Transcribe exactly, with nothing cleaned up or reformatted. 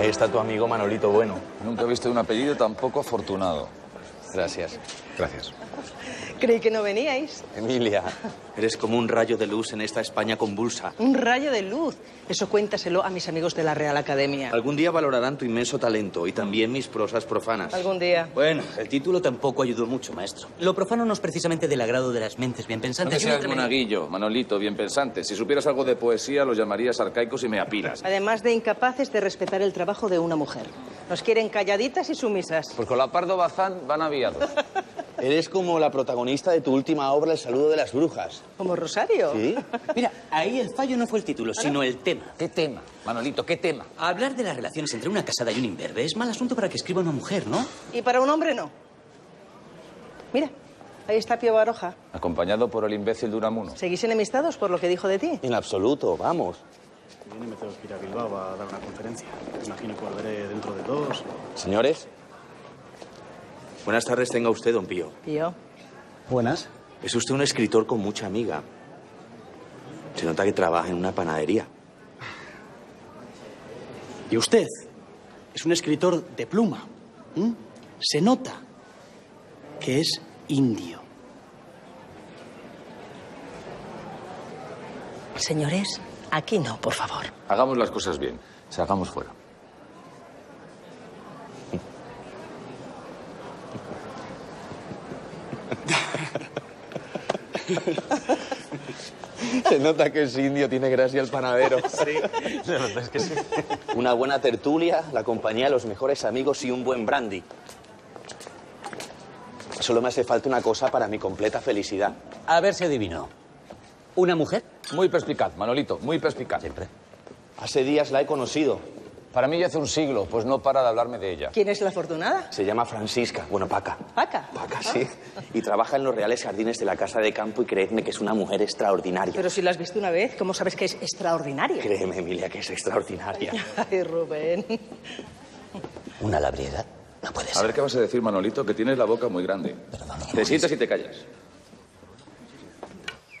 Ahí está tu amigo Manolito Bueno. Nunca he visto un apellido tan poco afortunado. Gracias. Gracias. Creí que no veníais. Emilia, eres como un rayo de luz en esta España convulsa. Un rayo de luz. Eso cuéntaselo a mis amigos de la Real Academia. Algún día valorarán tu inmenso talento y también mis prosas profanas. Algún día. Bueno, el título tampoco ayudó mucho, maestro. Lo profano no es precisamente del agrado de las mentes bien No pensantes. te seas monaguillo, Manolito, bien pensante. Si supieras algo de poesía, los llamarías arcaicos y me apilas. Además de incapaces de respetar el trabajo de una mujer. Nos quieren calladitas y sumisas. Pues con la Pardo Bazán van aviados. Eres como la protagonista de tu última obra, El saludo de las brujas. ¿Como Rosario? ¿Sí? Mira, ahí el fallo no fue el título, sino el tema. ¿Qué tema? Manolito, ¿qué tema? Hablar de las relaciones entre una casada y un imberbe es mal asunto para que escriba una mujer, ¿no? Y para un hombre no. Mira, ahí está Pío Baroja. Acompañado por el imbécil de Unamuno. ¿Seguís enemistados por lo que dijo de ti? En absoluto, vamos. Viene y me tengo que ir a Bilbao a dar una conferencia. Me imagino que volveré dentro de dos. Señores, buenas tardes tenga usted, don Pío. Pío. Buenas. Es usted un escritor con mucha amiga. Se nota que trabaja en una panadería. Y usted es un escritor de pluma. ¿Mm? Se nota que es indio. Señores, aquí no, por favor. Hagamos las cosas bien. Salgamos fuera. Se nota que es indio, tiene gracia el panadero. Sí, la verdad es que sí. Una buena tertulia, la compañía de los mejores amigos y un buen brandy. Solo me hace falta una cosa para mi completa felicidad. A ver si adivino. ¿Una mujer? Muy perspicaz, Manolito, muy perspicaz. Siempre. Hace días la he conocido. Para mí ya hace un siglo, pues no para de hablarme de ella. ¿Quién es la afortunada? Se llama Francisca, bueno, Paca. Paca. Paca, sí. Y trabaja en los Reales Jardines de la Casa de Campo y creedme que es una mujer extraordinaria. Pero si la has visto una vez, ¿cómo sabes que es extraordinaria? Créeme, Emilia, que es extraordinaria. Ay, Rubén. ¿Una labriedad? No puede A ser. ver qué vas a decir, Manolito, que tienes la boca muy grande. Perdón, Te sientas y te callas.